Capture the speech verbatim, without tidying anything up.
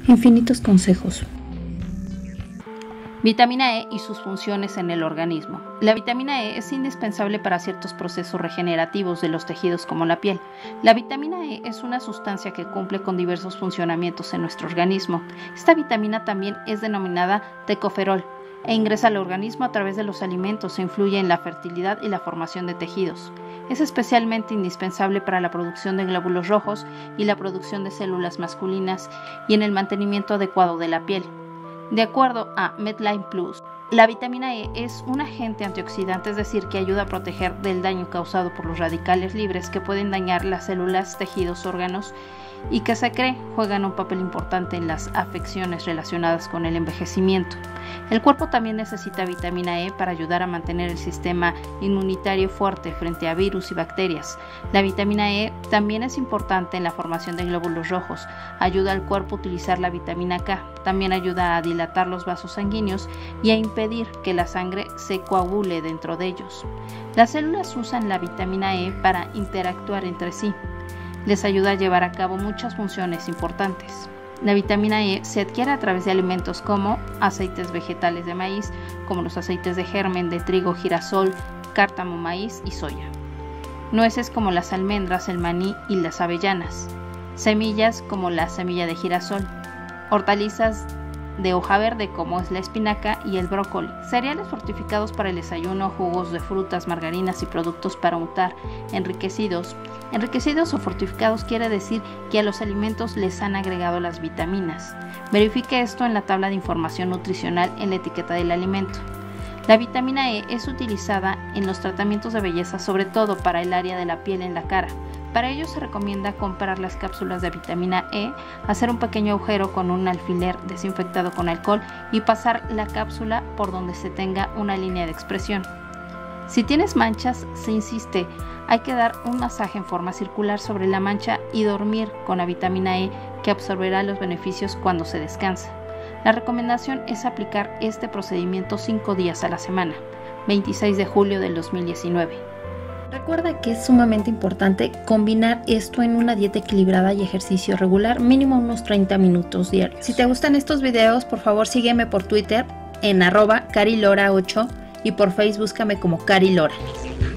Infinitos consejos. Vitamina E y sus funciones en el organismo. La vitamina E es indispensable para ciertos procesos regenerativos de los tejidos como la piel. La vitamina E es una sustancia que cumple con diversos funcionamientos en nuestro organismo. Esta vitamina también es denominada tocoferol e ingresa al organismo a través de los alimentos e influye en la fertilidad y la formación de tejidos. Es especialmente indispensable para la producción de glóbulos rojos y la producción de células masculinas y en el mantenimiento adecuado de la piel. De acuerdo a Medline Plus, la vitamina E es un agente antioxidante, es decir, que ayuda a proteger del daño causado por los radicales libres que pueden dañar las células, tejidos, órganos y que se cree juegan un papel importante en las afecciones relacionadas con el envejecimiento. El cuerpo también necesita vitamina E para ayudar a mantener el sistema inmunitario fuerte frente a virus y bacterias. La vitamina E también es importante en la formación de glóbulos rojos, ayuda al cuerpo a utilizar la vitamina K, también ayuda a dilatar los vasos sanguíneos y a impedir que la sangre se coagule dentro de ellos. Las células usan la vitamina E para interactuar entre sí. Les ayuda a llevar a cabo muchas funciones importantes. La vitamina E se adquiere a través de alimentos como aceites vegetales de maíz, como los aceites de germen de trigo, girasol, cártamo, maíz y soya. Nueces como las almendras, el maní y las avellanas. Semillas como la semilla de girasol. Hortalizas de hoja verde como es la espinaca y el brócoli. Cereales fortificados para el desayuno, jugos de frutas, margarinas y productos para untar, enriquecidos. Enriquecidos o fortificados quiere decir que a los alimentos les han agregado las vitaminas. Verifique esto en la tabla de información nutricional en la etiqueta del alimento. La vitamina E es utilizada en los tratamientos de belleza, sobre todo para el área de la piel en la cara. Para ello se recomienda comprar las cápsulas de vitamina E, hacer un pequeño agujero con un alfiler desinfectado con alcohol y pasar la cápsula por donde se tenga una línea de expresión. Si tienes manchas, se insiste, hay que dar un masaje en forma circular sobre la mancha y dormir con la vitamina E que absorberá los beneficios cuando se descansa. La recomendación es aplicar este procedimiento cinco días a la semana, veintiséis de julio del dos mil diecinueve. Recuerda que es sumamente importante combinar esto en una dieta equilibrada y ejercicio regular, mínimo unos treinta minutos diarios. Si te gustan estos videos, por favor sígueme por Twitter en arroba carilora ocho y por Facebook búscame como Cari Lora.